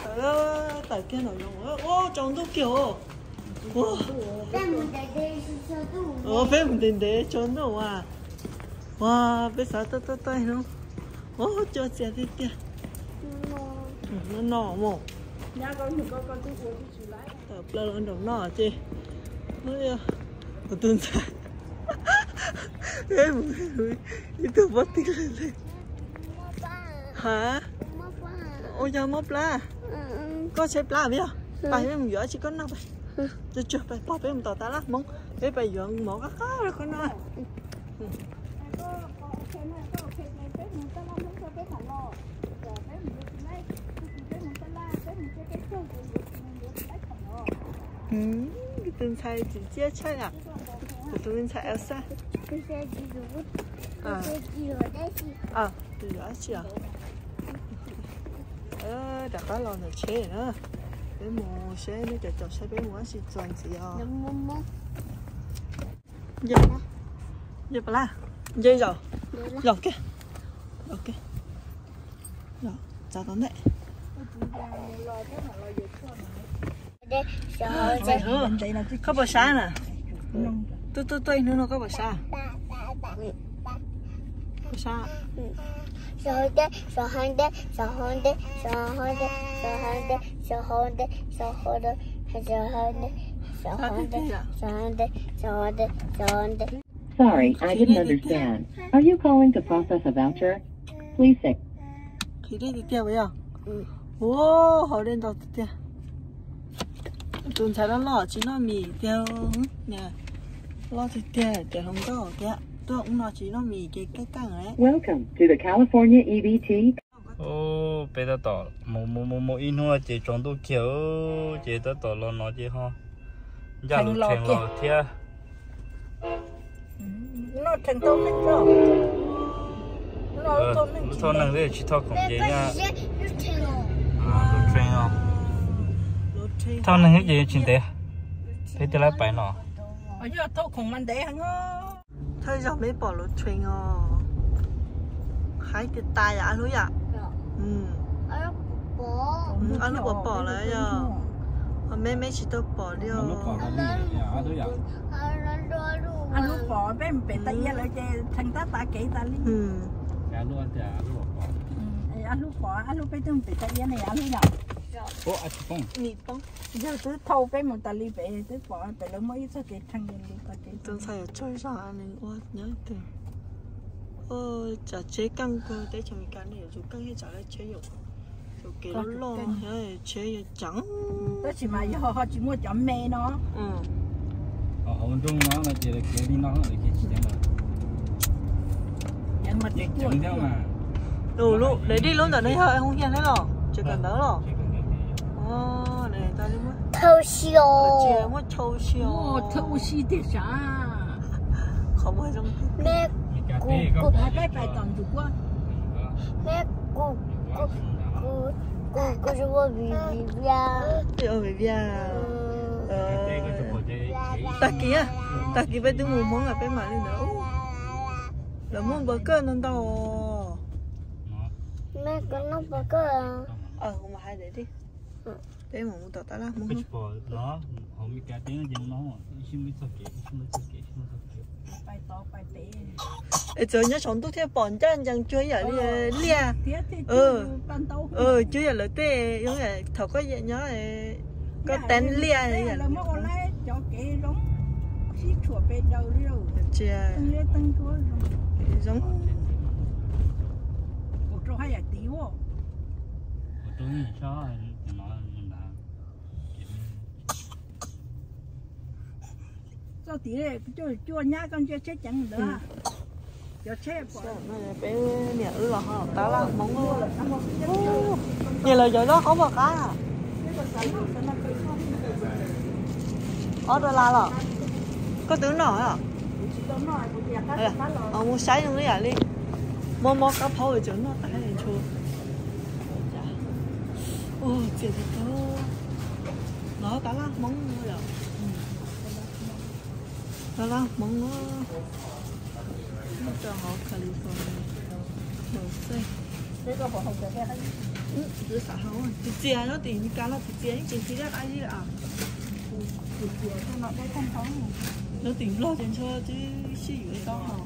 tại kia nó dùng ô trồng đâu kiểu ô bé mình đến để trồng đâu à wow bé sao tôi nó ô cho xe đi kia nó nọ một nhà con thì con tôi uống đi lại tập lên đồng nọ chứ nó ở tuần sau em đi từ bắt đi lên hả ôi giờ móc lá có xe lá biết không bài em giỏi chỉ có năm bài chưa bài bỏ em tao ta lắm mong để bài giỏi một cái rồi con nói cái tương xay chỉ chia chơi à cái tương xay Elsa từ đó chị à đã có lon rồi chế nữa bé mồ xe nó cho xe bé muốn xịt toàn gì à giờ giờ bà la giờ rồi rồi kia ok rồi chào tao đấy có bò sa nè tôi nữa nó có bò sa bò sa Sorry, I didn't understand. Are you calling to process a voucher? Please say. Khi đi thì tiêu vậy à? Ô, họ lên tàu tiêu. Tuần sau đó lọ chỉ nó mì tiêu nè, lọ thì tiêu, để không có tiêu. Tôi cũng nói chỉ nó mì cái căng đấy. Welcome to the California EBT. Ô, bây giờ tỏ một ít nữa chỉ trồng đồ kiểu chỉ tới tỏ lo nó chỉ ho. Giờ lúc thành lò thia. nó thành tôm lên rồi nó thôi năng đấy chỉ thao cũng vậy nha. Lúc train không? Thao năng cái gì chính thế? Thế thì lại bài nó. ở giờ thâu không ăn đấy hả Thôi giờ mới bỏ lột train à? Hai cái tay à luôn à? Anh lúc bỏ lại giờ. Mấy chỉ tôi bỏ đi rồi. anh lúc bỏ bé mình bị tay lại cái thằng ta kỹ ta đi anh lúc bỏ anh lúc bé tôi bị tay này anh lúc nào Ô, anh không. Nị bông. giờ tôi thâu bé một ta đi về tôi bỏ về nó mới sao cái thằng này đi ta kỹ Tương xay ở chơi ra anh ôi nhớ từ. Chả chế căng cơ để cho mình cắn này rồi căng hết chả lại chế dụng. Rồi cái nó lo chế trắng. tôi chỉ mà họ chỉ mua chấm mè nó Ông Trung nó là chỉ là cái đi nó là cái chỉ là nhưng mà chỉ chẳng theo mà Đủ luôn, để đi luôn ở đây thôi, không hiền hết rồi. Chỉ cần đó rồi. Này ta đi mua. Thâu xiêu. Chị mua thâu xiêu. thâu xí thì sao Không phải trong. Mẹ cô cái bài toàn được quá mẹ cô cho tôi bị ra. Yo baby à. Ta kia bé đứng ngủ món ở bên mà lên nữa. Là món burger nó đâu. Mẹ có nó burger à? Không mà hai để đi. Để mà mua tao ta lá cái bò nó không biết cái tiếng gì nó xin biết sao kể bài to bài bé giờ nhớ chọn tôi theo bọn chân chẳng chơi ở lia. Chơi ở lợi tê giống như thầu có gì nhớ có tên lia này là mà còn lại cho cái giống xí chuột bên đầu đi đâu chưa tăng chúa giống một chỗ hay là tí vô tôi nghĩ sao nó là cho tí này cho nhá con cho chết chẳng nữa cho chết bỏ bé nhà là họ ta là mong nhà là giờ đó có một cái à ở đô la rồi có tướng nổi à mua sấy trong đấy đi mua cá phao ở chỗ nó tại này chua chị thì có nó cá lăng móng rồi cá lăng móng nó cho họ California đồ xây thế có bỏ hộp để Cứ xả hậu à. Thịt chè nó thì cá là thịt chè trên phía đất ai đi à? thịt chè cho nó đây không có. Nó tính lo trên cho chứ xí ở đó hả?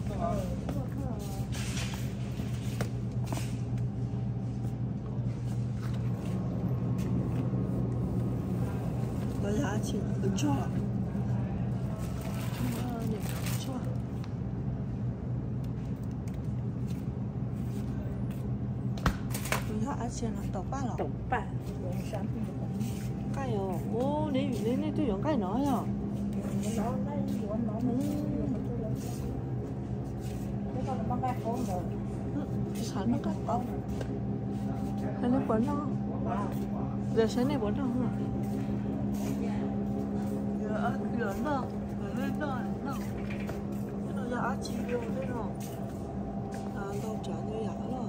Có giá trị ứng cho. Giá trị là tàu ba lọ. Tổng ba. Cái rồi, ô, nếu tôi dùng cái nữa nhá. Sáng nó cắt tóc. Cái này bẩn không? Giờ sáng này bẩn không? Giờ nó lên đó. Nó giá trị vô thế nào? À, đâu trả như giá rồi.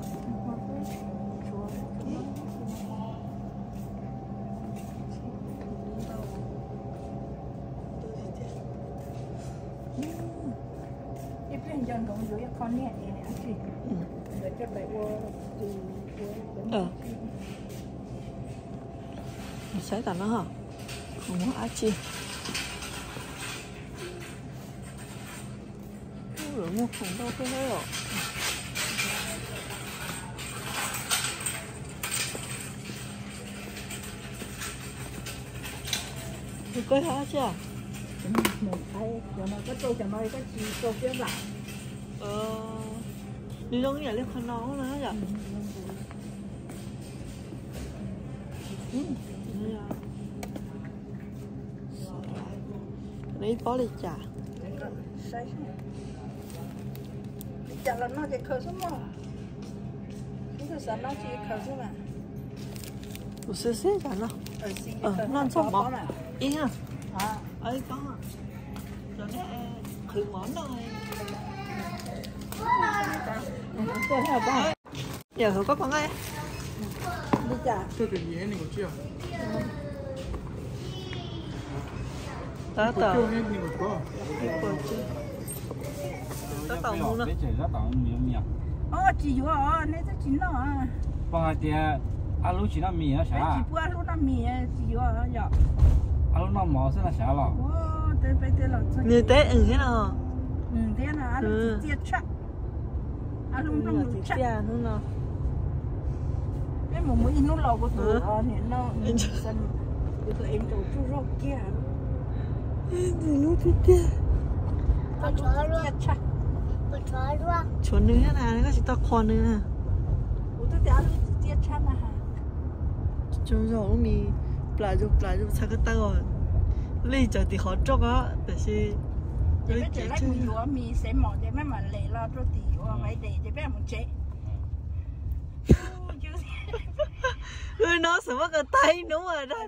Dân cũng dưới con nhẹ này nè chị. Để cho bé vô từ Sẽ tao nó hả? Không có á chi. Rồi mua không đâu cái thế rồi. Thì coi hả chưa? một cái cho nó cái tôi cho nó cái gì tôi biết là đi đâu cái này con nó nữa nhỉ? Lấy bó đi chả. chả là nó chỉ khởi xuống mà chúng tôi sẽ nó chỉ khởi xuống mà Ủa xưa xưa chả nó nó sống món ý hả? Ấy có hả? Rồi nè khử món đâu giờ thử có con ấy đi chả 这个盐你给我去啊！ đó tờ 就那你给我说。 đó tờ mua nữa 别整那当米米啊！ chỉ vô này tôi chỉ nó 把的阿鲁去那米啊 chỉ 啥？ bữa lúc nó mì chỉ vô giờ 阿鲁那毛是那啥了？ tới bây giờ là như thế thế nào? thế là ăn tiết chắc ăn luôn trong Thì chắc cha nữa nào? cái một mũi nó lẩu của tụi thì nó sân tụi em tụi chú rau kia Nó thích cha. Có chó luôn. tiết chắc Có chó luôn. Chuẩn nữa nào, nó chỉ tao con nữa nè. tụi tôi ăn tiết chắc mà hả Chúng rồi nó mì lại giúp sao cái tao rồi. Lý do thì khó chọc á,แต่是 để bây giờ lại mì vô mì sẽ mỏ để mấy mà lệ lo cho tí vô vậy để bây giờ một chế Ui nó sẽ mất cái tay đúng rồi đó.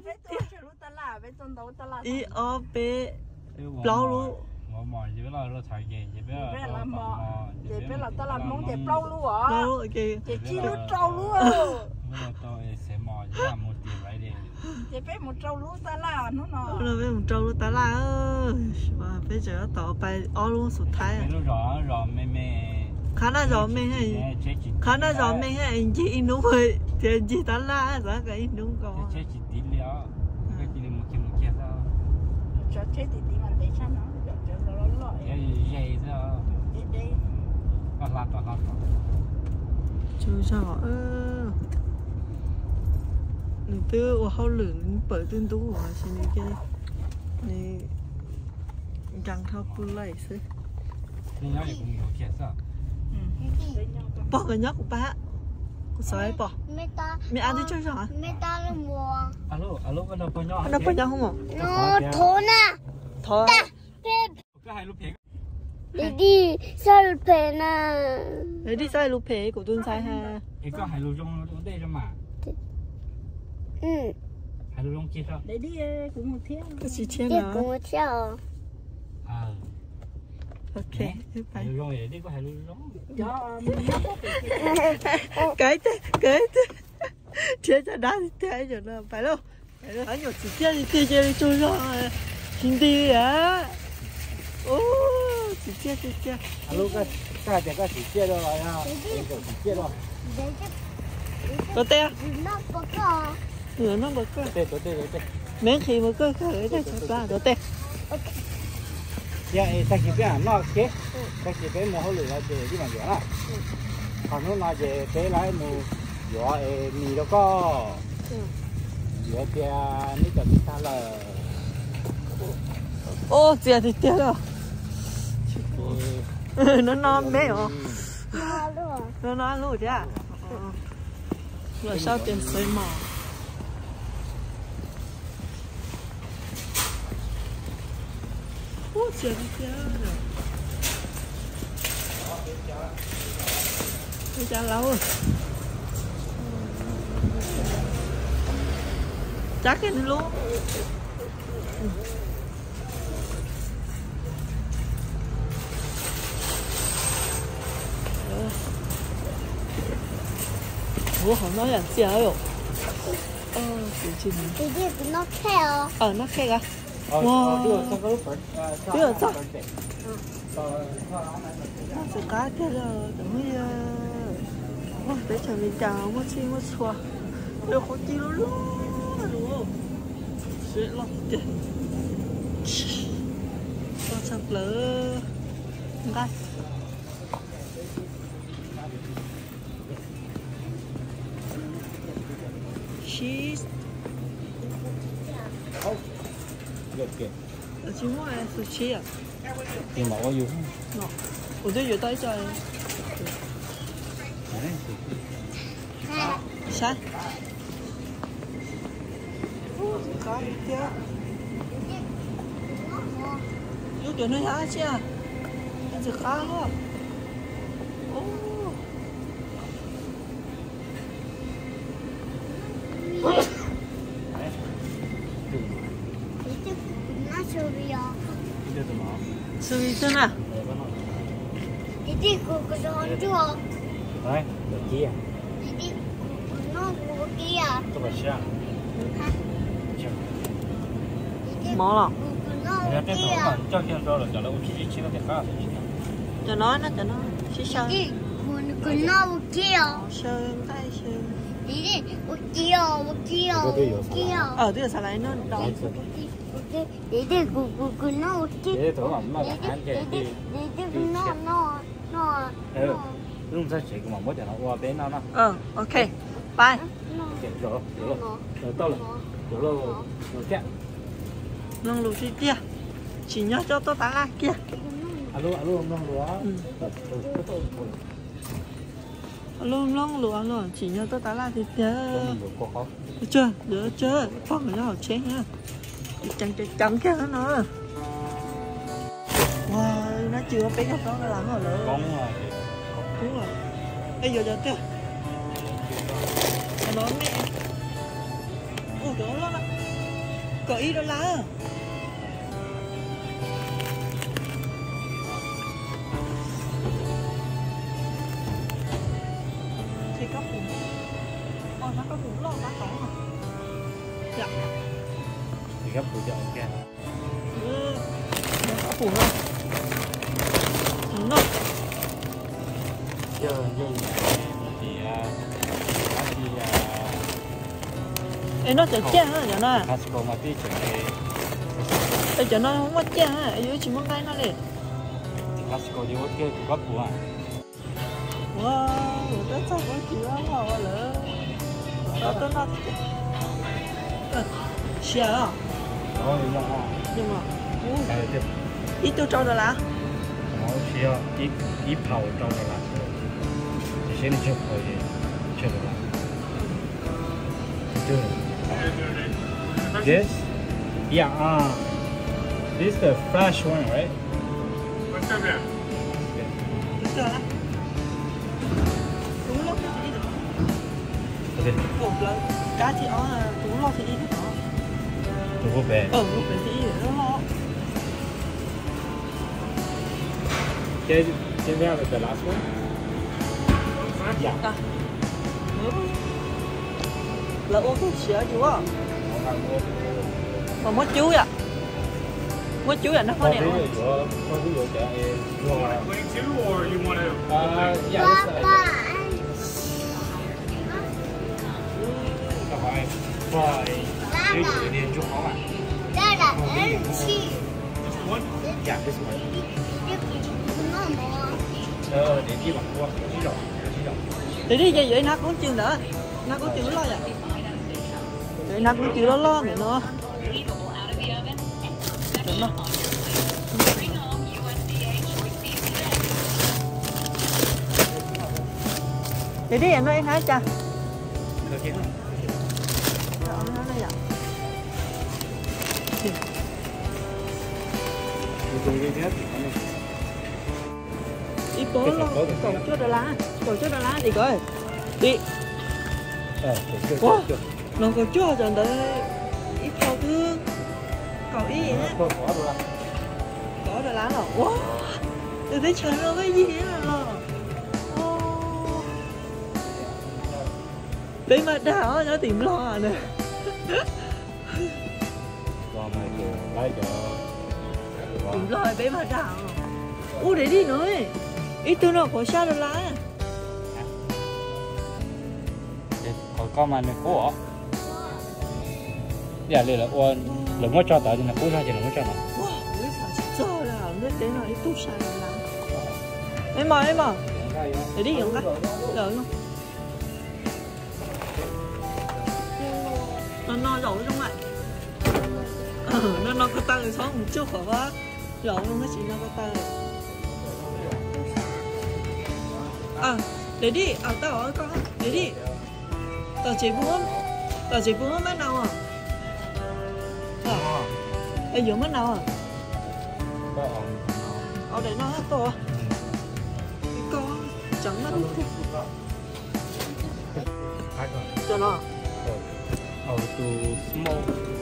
I O B lâu luôn. 我忙，这边那菜叶，这边那忙， 这边那得了忙得包路啊， Lâu ok. 这几路走路啊， 我到什么，这边没地来的。 这边没走路得了，侬喏。 Nó với một trâu luôn ta la ơi. Mà bây giờ tao bay ở luôn sụt thái. 没路绕绕妹妹。 Khá là gió mình hay. Khá là gió mình hay anh chị đúng rồi. Thì anh chị ta la ra cái đúng có. Chế chỉ tí liệu, cái tí một kia sao? Cho chế thì đi mà để sao nó, cho nó lỏi. Dây sao? Đây. Lát. Chú sao Nửa tư ở hậu lửng bởi tương tú của xin đi kia. Này găng thao bù lại xứ. Ni nhớ cũng có kia sao? Bỏ cái nhóc của ba. Cô sao ấy bỏ? Mẹ ăn đi chơi sao hả? Mẹ ta là mùa. Alo, cái nó có nhỏ. Nó có nhau không ạ? Nó thốn à. Thôi. Cái hai lúc Đi sao phê nè. Đấy đi sai lục phế của tuần sai ha. cái hai lúc trong đây cho mà. Hai lúc trong kia sao? Để đi cũng một thiên. Cái gì trên Đi đó? cùng theo. Ok. Hai lúc trong này đi có hai lúc trong. Cho Cái thế. Chết ra đá thì thế rồi nó phải đâu. Anh nhổ chỉ chơi đi chui rồi. Xin đi á. Ô, chỉ chơi. Alo cái chỉ kia đâu rồi ha? Cái chỉ kia đâu? Có té. Nó có cơ. Nửa nó bật cơ. Tê. Mấy khi mà cơ khởi đây cho ta có té. Dạ, ta chỉ biết nó kế. Ta chỉ biết một hồi là gì mà vậy đó. Còn nó nói về cái lái mù gió mì đó có. Gió kia nít cho ta là. Ô, chị thì tiếc rồi. Nó non bé hả? Nó non luôn chứ à? Rồi sao tiền sấy mỏ? Ô, chị thì tiếc rồi. Bây giờ lâu rồi. Chắc cái này luôn. Ủa không nói là gì hả rồi? Chị Đi đi nó theo. nó khác à? Wow. Biết rồi sao? Nó sẽ cá thế rồi, đừng có wow, để cho mình chào một chi một xua. Được khó chi luôn đúng không? Sẽ lọc tiền. Con sắp lỡ. Gai. Cheese. 이렇게. 지모에서 치야. 이거 먹어요. 어디 여다 있어요? 살. cá kia. Yêu kiểu nó hả chứ? Ăn được cá luôn. 수비잖아. Didi koko sonjo. Đấy, được kia. Didi nó koko kia. Tôi bảo sao? Mỏ lắm. Nhà cái thằng bạn cho kia rồi là cho nó chỉ nó cái khác. Cho nó xí sao? Didi koko kia. Sơn tay sơn. Didi kia. Tức là sao lại nó đỏ. Didi koko nó kia. Để thử mà nó là ăn cái đi. Didi nó. Lúc sau chỉ có một cho nó qua bên nó. Ok. Bye. Rồi to rồi. Rồi kia. Nông lù chi tia. Chỉ nhớ cho tôi tá la kia. Alo nông lúa. Alo, chỉ nhớ tôi tá la thì tia. Được chưa? Con người nó học chén nha. Chẳng kia nữa. Wow, nó chưa biết cái con nó làm rồi nữa. Con rồi. Đúng rồi. Bây giờ tia. Nó nói mẹ. Ủa đó là có ý đó là. Thì có phụ. Nó có phụ lo bác có hả? Dạ. Thì gấp phụ cho ok. Nó có phụ không? Nó. Giờ thì Ê, nó chở chén hả cho nó? Costco mà đi chuẩn bị. Ê, cho nó không có chén hả? Ê, dưới chỉ muốn cái nó đi. Costco đi hốt kia gấp phụ à? Wow, nó sao có chịu lắm hả lỡ. Nó xìa à? Nhưng mà ít tôi cho rồi là? Nó xìa ít phao trong rồi là. Thì sẽ đi chụp rồi chụp rồi. This? Yeah, this is the fresh one, right? Được chưa hả? Đúng lúc thì đi được. Okay. Một lần cá chị ó là đúng lo thì đi được đó. Đúng về. Lúc đấy thì đi được lo. Can we have the last one? Yeah. Là ô tô xỉa chú à? Mà mất chú ạ. Mất chú ạ, nó có nè. Wing two, or you want to? Yeah. rồi cái gì đi chụp họ à đây là em chi dạ cái gì nó để đi bằng qua đi rồi để đi vậy nó cũng chừng nữa nó cũng chừng lo vậy vậy nó cũng chừng lo nữa nó để đi em nói hả cha được chứ ông nói này vậy ít bố lo còn chưa đờ lá thì coi đi nó còn chưa rồi đấy ít cầu thương cầu ý vậy á có đờ lá rồi wow tôi thấy trời nó cái gì đó đấy mà đảo nó tìm lo nè tìm lo bé mà đảo ô để đi nữa ít tôi nó có sao đờ lá có mà này cố giờ đây là ôn là mới cho tới thì là cố ra thì là mới cho nó wow mấy sao cho là nó đến là ít tu sai là em mà để đi không đó đợi không nó rồi đúng không ạ nó có tay sống một chút hả bác rồi không có gì nó có tay để đi tao hỏi con để đi tao chỉ muốn mấy nào à bây giờ mấy nào à để nó hết to con chẳng mất cho nó to small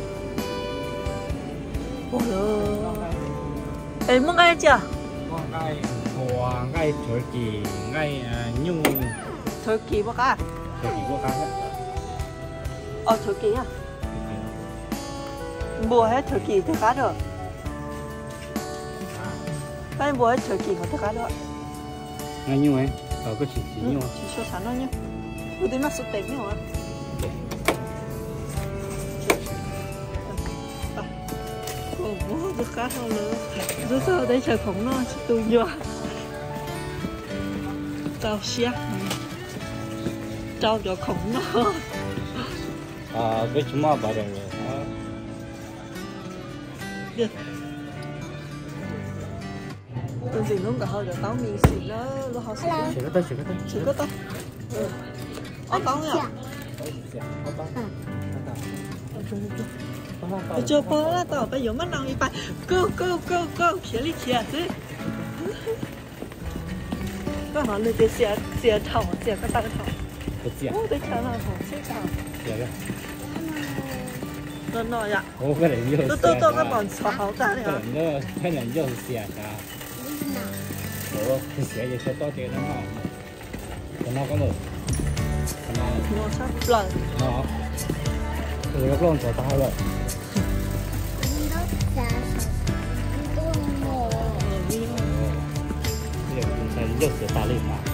em muốn nghe chưa ngay turkey ngay nhung turkey bác à turkey của cá turkey à mua hết turkey thì cá được cái mua hết turkey có cá được ngay nhung ấy có chỉ nhung chỉ số sản nó nhá tôi tính mắc số tiền nhá được cá thôi nữa rồi sao đấy trời khổng nó tôi vô tao xia tao cho khổng nó cái chúng mà bảo rồi được tôi gì luôn cả hơi rồi tao mình xịn nó họ chỉ có tao tao nhỉ cho bố là tao bây giờ mất năng đi bay go phía đi phía chứ có họ lên để xe thầu xe cái tăng thầu ô đấy chả là thầu xe thầu nó dạ cái này nhiều tôi cái bọn xóa hảo ta này nó cái này nhiều xe cả cái xe gì to tiền nó có một nó sắp lần nó nó có một tao rồi rất là ta lên mà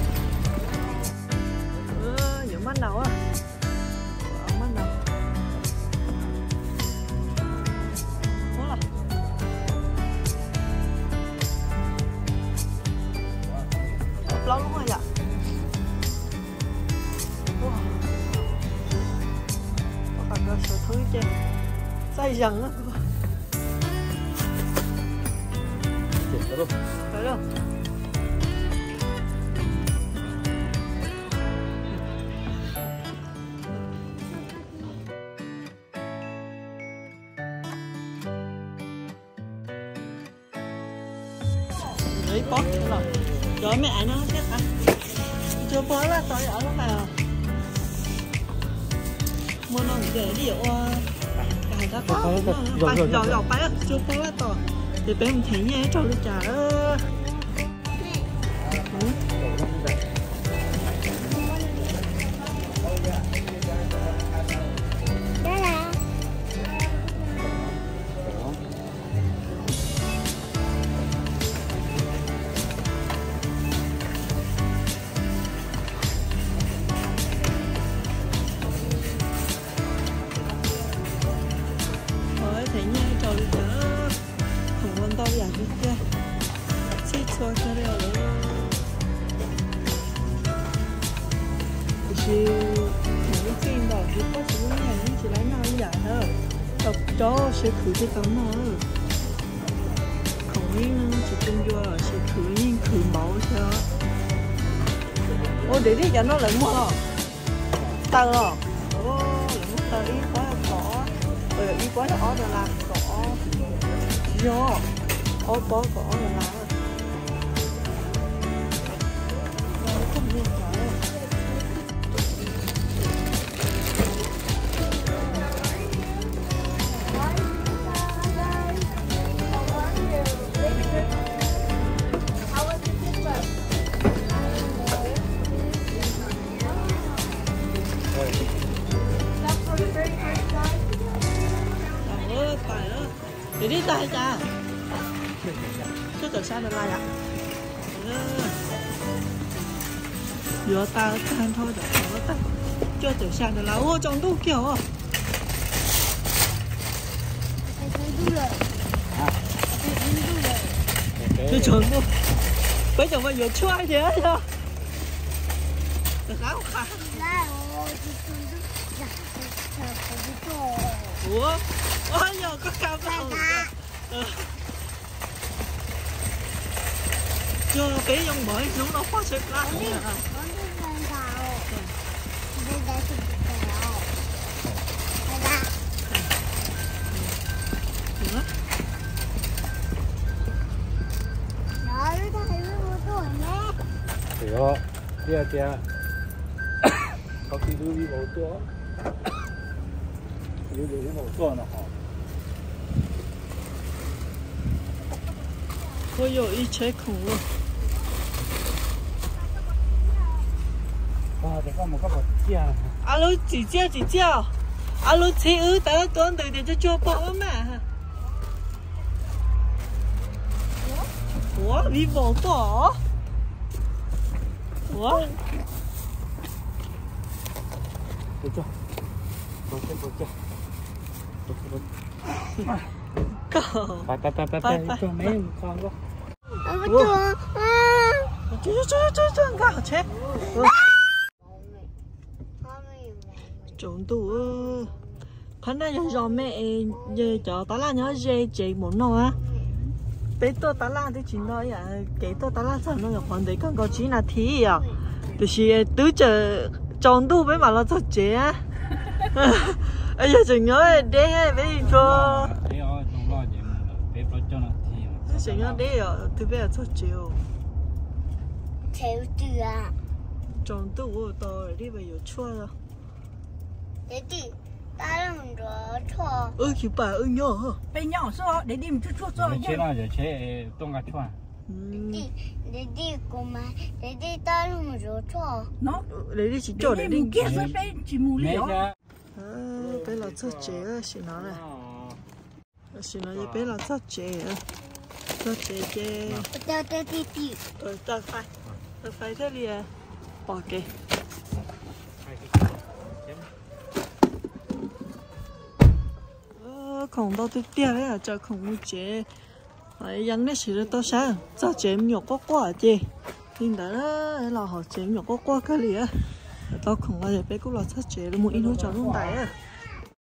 những mắt nào á mắt nào quá là lâu luôn rồi ạ có cả sở thứ trên dây dần á phải không lấy bóp rồi rồi mẹ nó chết hả chưa bó là tôi ở lúc nào mua nó để đi ở cái đó có rồi bay chưa bó là tôi thì bé mình thấy nhé cho nó trả đó chó sẽ khử cái tấm mà không biết chỉ chung vô sẽ khử nhưng khử máu theo ô để đi cho nó lại mua tao rồi ô lại mua tao ý quá là cỏ ý quá là ó rồi làm cỏ vô ó có cỏ rồi làm không biết rồi để đi tay cha chứ từ sao được lại ạ vừa ta tan thôi được nó ta chưa từ sao được là ô trong đâu kiểu à tôi chọn đâu bây giờ mà vừa chua thế chưa được áo khá ủa ôi giờ có cao cao chưa bé dòng bởi chúng nó phát xuất ra thì đó kia có khi đưa đi bộ tua đưa đi bộ tua nó họ 我有一车恐龙。 哇，这个我个不见了。 阿鲁姐姐姐姐，阿鲁车儿等下端对点就做包嘛。我你冇多？我。 不做，不做，不做，不做。拜，做没看过。 这搞车。trộn tủ khán đây giờ mẹ giờ cho ta là nhớ dê chị muốn nó á bé tôi ta là thì chỉ nói à cái tôi ta là sao nó còn đấy con có chỉ là thì à thì tứ chờ trộn tủ bé mà nó thật chế á bây giờ chừng nhớ để bé cho chừng nhớ để ở từ bé thật chế theo chưa trộn tủ tôi đi bây giờ chua rồi để đi ta làm rõ cho chị bà nhỏ bên nhỏ sao để đi một chút rồi chế nào giờ chế đông cả chuan để đi cùng mà để đi ta làm rõ cho nó để đi chỉ chỗ để đi kia rồi bên chỉ mù liễu bé là rất chế xin nó này xin nó bé là rất chế chế ta đi ta phải thế đi bỏ cái không đâu tôi tiếc đấy à cho không chế phải dán cái gì đó sáng cho chế nhiều quá chứ nhưng đó là họ chế nhiều quá cái gì á tao không bao giờ biết cũng là sao chế được một ít nó cho luôn đấy à